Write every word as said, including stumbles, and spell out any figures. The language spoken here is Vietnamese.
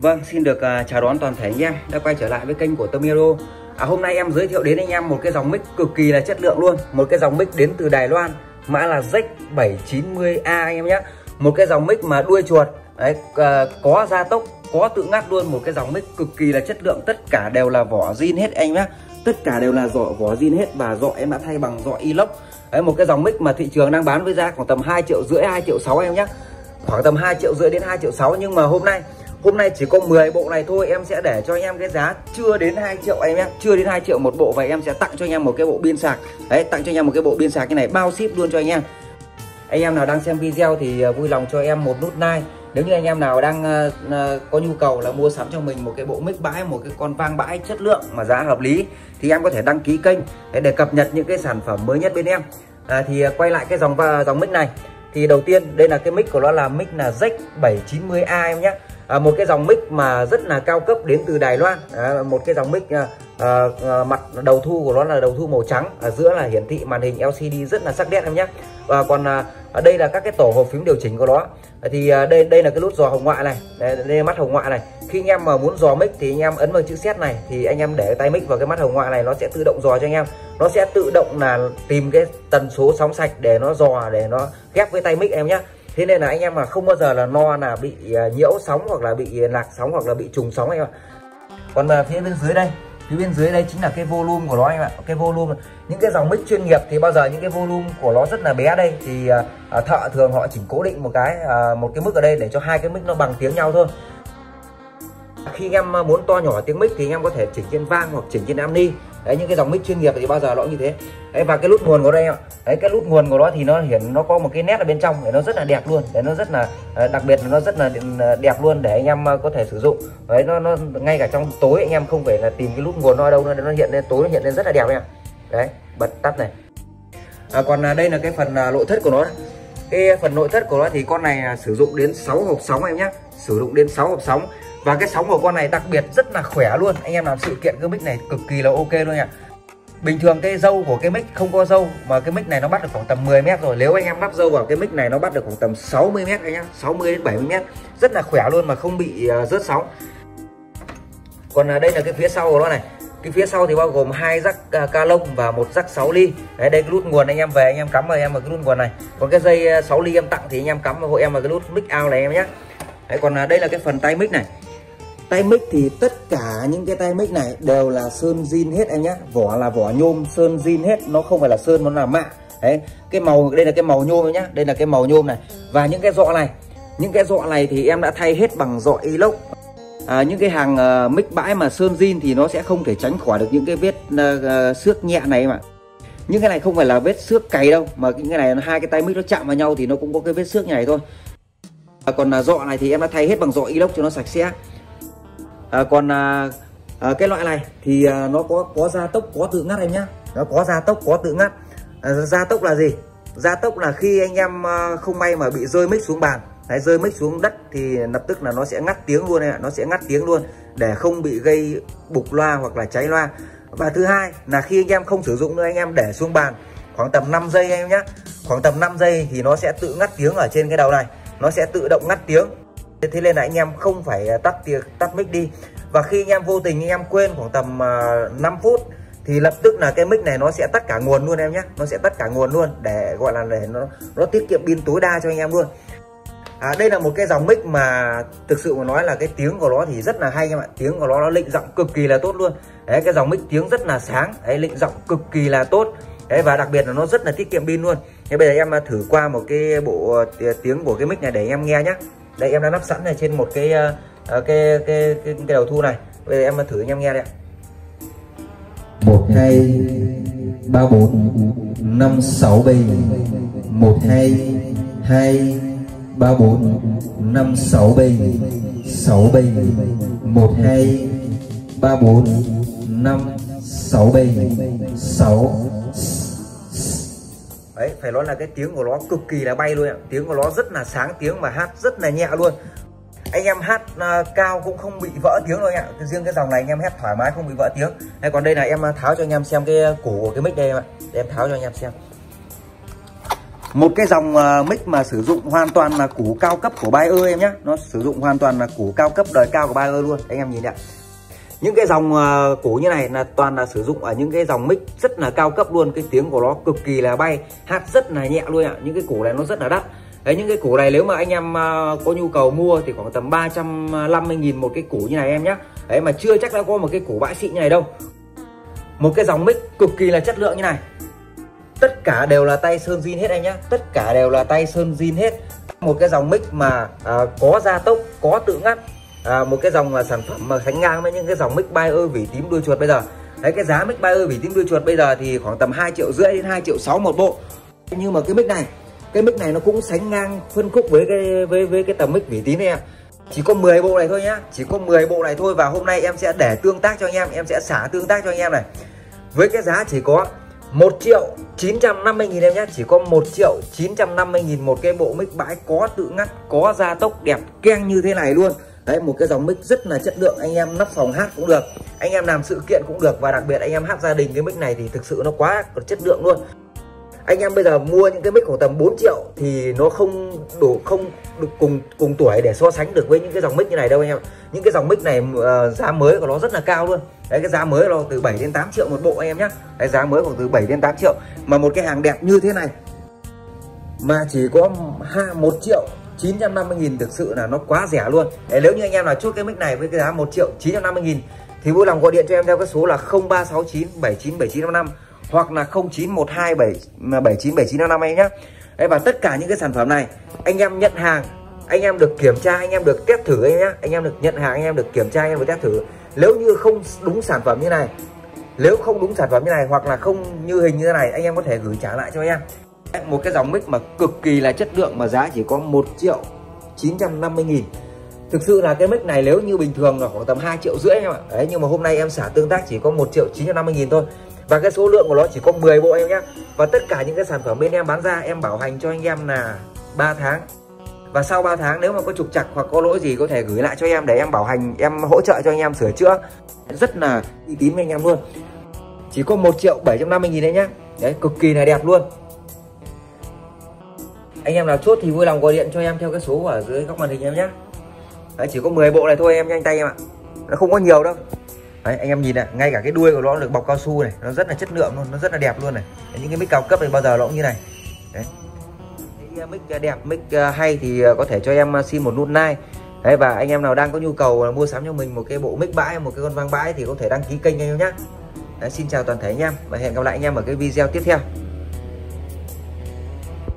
Vâng, xin được uh, chào đón toàn thể anh em đã quay trở lại với kênh của Tâm Hero. À, hôm nay em giới thiệu đến anh em một cái dòng mic cực kỳ là chất lượng luôn. Một cái dòng mic đến từ Đài Loan, mã là Z bảy chín mươi A anh em nhé. Một cái dòng mic mà đuôi chuột, đấy, uh, có gia tốc, có tự ngắt luôn. Một cái dòng mic cực kỳ là chất lượng, tất cả đều là vỏ zin hết anh nhé. Tất cả đều là vỏ vỏ zin hết và dọ em đã thay bằng dọ inox. Đấy, một cái dòng mic mà thị trường đang bán với giá khoảng tầm hai triệu rưỡi, hai triệu sáu em nhé. Khoảng tầm hai triệu rưỡi đến hai triệu sáu, nhưng mà hôm nay Hôm nay chỉ có mười bộ này thôi, em sẽ để cho anh em cái giá chưa đến hai triệu anh em, chưa đến hai triệu một bộ, và em sẽ tặng cho anh em một cái bộ pin sạc. Đấy, tặng cho anh em một cái bộ pin sạc như này, bao ship luôn cho anh em. Anh em nào đang xem video thì vui lòng cho em một nút like. Nếu như anh em nào đang uh, có nhu cầu là mua sắm cho mình một cái bộ mic bãi, một cái con vang bãi chất lượng mà giá hợp lý, thì em có thể đăng ký kênh để, để cập nhật những cái sản phẩm mới nhất bên em. À, thì quay lại cái dòng dòng mic này, thì đầu tiên đây là cái mic của nó là mic là Z bảy chín mươi A em nhé. À, một cái dòng mic mà rất là cao cấp đến từ Đài Loan. À, một cái dòng mic à, à, mặt đầu thu của nó là đầu thu màu trắng, ở giữa là hiển thị màn hình L C D rất là sắc nét em nhé. Và còn à, ở đây là các cái tổ hợp phím điều chỉnh của nó. À, thì à, đây đây là cái nút dò hồng ngoại này, đây, đây là mắt hồng ngoại này. Khi anh em mà muốn dò mic thì anh em ấn vào chữ Z này, thì anh em để tay mic vào cái mắt hồng ngoại này, nó sẽ tự động dò cho anh em. Nó sẽ tự động là tìm cái tần số sóng sạch để nó dò, để nó ghép với tay mic em nhé. Thế nên là anh em mà không bao giờ là no là bị nhiễu sóng, hoặc là bị lạc sóng, hoặc là bị trùng sóng anh em ạ. Còn uh, phía bên dưới đây, phía bên dưới đây chính là cái volume của nó anh em ạ. Cái volume, những cái dòng mic chuyên nghiệp thì bao giờ những cái volume của nó rất là bé đây, thì uh, thợ thường họ chỉnh cố định một cái uh, một cái mức ở đây để cho hai cái mic nó bằng tiếng nhau thôi. Khi anh em muốn to nhỏ tiếng mic thì anh em có thể chỉnh trên vang hoặc chỉnh trên amni. Đấy, những cái dòng mic chuyên nghiệp thì bao giờ nó cũng như thế. Đấy, và cái nút nguồn của đây ạ. Đấy, cái nút nguồn của nó thì nó hiển nó có một cái nét ở bên trong để nó rất là đẹp luôn, để nó rất là đặc biệt, là nó rất là đẹp luôn để anh em có thể sử dụng. Đấy, nó nó ngay cả trong tối anh em không phải là tìm cái nút nguồn nó ở đâu nữa, nó hiện lên tối, nó hiện lên rất là đẹp nha. Đấy, bật tắt này. À, còn đây là cái phần nội thất của nó. Cái phần nội thất của nó thì con này sử dụng đến sáu hộp sóng em nhé, sử dụng đến sáu hộp sóng. Và cái sóng của con này đặc biệt rất là khỏe luôn. Anh em làm sự kiện cái mic này cực kỳ là ok luôn nha. Bình thường cái dâu của cái mic không có dâu, mà cái mic này nó bắt được khoảng tầm mười mét rồi. Nếu anh em lắp dâu vào cái mic này nó bắt được khoảng tầm sáu mươi mét anh nhá, sáu mươi đến bảy mươi mét. Rất là khỏe luôn mà không bị uh, rớt sóng. Còn uh, đây là cái phía sau của nó này. Cái phía sau thì bao gồm hai rắc uh, ca lông và một rắc sáu ly. Đấy, đây cái nút nguồn anh em về anh em cắm vào em vào cái nút nguồn này. Còn cái dây uh, sáu ly em tặng thì anh em cắm vào hộ em vào cái nút mic out này em nhé. Đấy, còn uh, đây là cái phần tay mic này. Tay mic thì tất cả những cái tay mic này đều là sơn zin hết em nhé. Vỏ là vỏ nhôm sơn zin hết, nó không phải là sơn, nó là mạ. Đấy, cái màu đây là cái màu nhôm nhá, đây là cái màu nhôm này. Và những cái dọ này, những cái dọ này thì em đã thay hết bằng dọ inox. À, những cái hàng uh, mic bãi mà sơn zin thì nó sẽ không thể tránh khỏi được những cái vết uh, xước nhẹ này em ạ. Những cái này không phải là vết xước cày đâu, mà những cái này hai cái tay mic nó chạm vào nhau thì nó cũng có cái vết xước như này thôi. À, còn uh, dọ này thì em đã thay hết bằng dọ inox cho nó sạch sẽ. À, còn à, à, cái loại này thì à, nó có có gia tốc, có tự ngắt em nhá. Nó có gia tốc, có tự ngắt. À, gia tốc là gì? Gia tốc là khi anh em à, không may mà bị rơi mic xuống bàn, đấy, rơi mic xuống đất thì lập tức là nó sẽ ngắt tiếng luôn em ạ. Nó sẽ ngắt tiếng luôn để không bị gây bục loa hoặc là cháy loa. Và thứ hai là khi anh em không sử dụng nữa, anh em để xuống bàn khoảng tầm năm giây em nhá. Khoảng tầm năm giây thì nó sẽ tự ngắt tiếng ở trên cái đầu này. Nó sẽ tự động ngắt tiếng. Thế nên là anh em không phải tắt tắt mic đi. Và khi anh em vô tình anh em quên khoảng tầm uh, năm phút thì lập tức là cái mic này nó sẽ tắt cả nguồn luôn em nhé. Nó sẽ tắt cả nguồn luôn để gọi là để nó nó tiết kiệm pin tối đa cho anh em luôn. À, đây là một cái dòng mic mà thực sự mà nói là cái tiếng của nó thì rất là hay em ạ. Tiếng của nó nó lịnh giọng cực kỳ là tốt luôn. Đấy, cái dòng mic tiếng rất là sáng, đấy, lịnh giọng cực kỳ là tốt. Đấy, và đặc biệt là nó rất là tiết kiệm pin luôn. Thế bây giờ em thử qua một cái bộ tiếng của cái mic này để em nghe nhé. Đây, em đã lắp sẵn này trên một cái uh, cái, cái cái cái đầu thu này. Bây giờ em thử anh em nghe đây ạ. Một hai ba bốn năm sáu bảy, một hai hai ba bốn năm sáu bảy, sáu bảy, một hai ba bốn năm sáu bảy, sáu. Đấy, phải nói là cái tiếng của nó cực kỳ là bay luôn ạ. Tiếng của nó rất là sáng, tiếng mà hát rất là nhẹ luôn. Anh em hát uh, cao cũng không bị vỡ tiếng đâu anh ạ. Riêng cái dòng này anh em hát thoải mái không bị vỡ tiếng. Hay còn đây là em tháo cho anh em xem cái cổ của cái mic đây em ạ. Để em tháo cho anh em xem. Một cái dòng uh, mic mà sử dụng hoàn toàn là củ cao cấp của Bayer em nhé. Nó sử dụng hoàn toàn là củ cao cấp đời cao của Bayer luôn. Anh em nhìn ạ. Những cái dòng uh, củ như này là toàn là sử dụng ở những cái dòng mic rất là cao cấp luôn. Cái tiếng của nó cực kỳ là bay, hát rất là nhẹ luôn ạ. Những cái củ này nó rất là đắt. Đấy, những cái củ này nếu mà anh em uh, có nhu cầu mua thì khoảng tầm ba trăm năm mươi nghìn một cái củ như này em nhé. Đấy, mà chưa chắc đã có một cái củ bãi xịn như này đâu. Một cái dòng mic cực kỳ là chất lượng như này. Tất cả đều là tay sơn zin hết anh nhé. Tất cả đều là tay sơn zin hết. Một cái dòng mic mà à, có gia tốc, có tự ngắt, à, một cái dòng là sản phẩm mà sánh ngang với những cái dòng mic Bayer vỉ tím đuôi chuột bây giờ. Đấy, cái giá mic Bayer vỉ tím đuôi chuột bây giờ thì khoảng tầm hai triệu rưỡi đến hai triệu sáu một bộ. Nhưng mà cái mic này, cái mic này nó cũng sánh ngang phân khúc với cái với với cái tầm mic vỉ tím này em. Chỉ có mười bộ này thôi nhá, chỉ có mười bộ này thôi. Và hôm nay em sẽ để tương tác cho anh em, em sẽ xả tương tác cho anh em này. Với cái giá chỉ có một triệu chín trăm năm mươi nghìn em nhé. Chỉ có một triệu chín trăm năm mươi nghìn một cái bộ mic bãi có tự ngắt, có gia tốc đẹp keng như thế này luôn. Đấy, một cái dòng mic rất là chất lượng. Anh em nắp phòng hát cũng được, anh em làm sự kiện cũng được. Và đặc biệt anh em hát gia đình, cái mic này thì thực sự nó quá chất lượng luôn. Anh em bây giờ mua những cái mic khoảng tầm bốn triệu thì nó không đủ, không được cùng cùng tuổi để so sánh được với những cái dòng mic như này đâu anh em. Những cái dòng mic này uh, giá mới của nó rất là cao luôn. Đấy, cái giá mới nó từ bảy đến tám triệu một bộ anh em nhé. Đấy, giá mới khoảng từ bảy đến tám triệu. Mà một cái hàng đẹp như thế này mà chỉ có một triệu chín trăm năm mươi nghìn, thực sự là nó quá rẻ luôn. Đấy, nếu như anh em là chốt cái mic này với cái giá một triệu chín trăm năm mươi nghìn thì vui lòng gọi điện cho em theo cái số là không ba sáu chín bảy chín bảy chín năm năm hoặc là không chín một hai bảy bảy chín bảy chín năm năm anh nhé. Đấy, và tất cả những cái sản phẩm này anh em nhận hàng, anh em được kiểm tra, anh em được test thử anh nhé. Anh em được nhận hàng, anh em được kiểm tra, anh em được test thử. Nếu như không đúng sản phẩm như này, nếu không đúng sản phẩm như này hoặc là không như hình như thế này, anh em có thể gửi trả lại cho em. Một cái dòng mic mà cực kỳ là chất lượng mà giá chỉ có một triệu chín trăm năm mươi nghìn. Thực sự là cái mic này nếu như bình thường là khoảng tầm hai triệu rưỡi em ạ. Đấy, nhưng mà hôm nay em xả tương tác chỉ có một triệu chín trăm năm mươi nghìn thôi. Và cái số lượng của nó chỉ có mười bộ em nhé. Và tất cả những cái sản phẩm bên em bán ra em bảo hành cho anh em là ba tháng. Và sau ba tháng nếu mà có trục trặc hoặc có lỗi gì có thể gửi lại cho em để em bảo hành, em hỗ trợ cho anh em sửa chữa. Rất là uy tín với anh em luôn. Chỉ có một triệu bảy trăm năm mươi nghìn đấy nhá. Đấy, cực kỳ là đẹp luôn. Anh em nào chốt thì vui lòng gọi điện cho em theo cái số ở dưới góc màn hình em nhé. Đấy, chỉ có mười bộ này thôi em, nhanh tay em ạ. Nó không có nhiều đâu. Đấy, anh em nhìn này, ngay cả cái đuôi của nó được bọc cao su này, nó rất là chất lượng luôn, nó rất là đẹp luôn này. Đấy, những cái mic cao cấp này bao giờ nó cũng như này. Đấy. Cái mic đẹp, mic hay thì có thể cho em xin một nút like. Đấy, và anh em nào đang có nhu cầu mua sắm cho mình một cái bộ mic bãi, một cái con vang bãi thì có thể đăng ký kênh anh em nhé. Đấy, xin chào toàn thể anh em và hẹn gặp lại anh em ở cái video tiếp theo.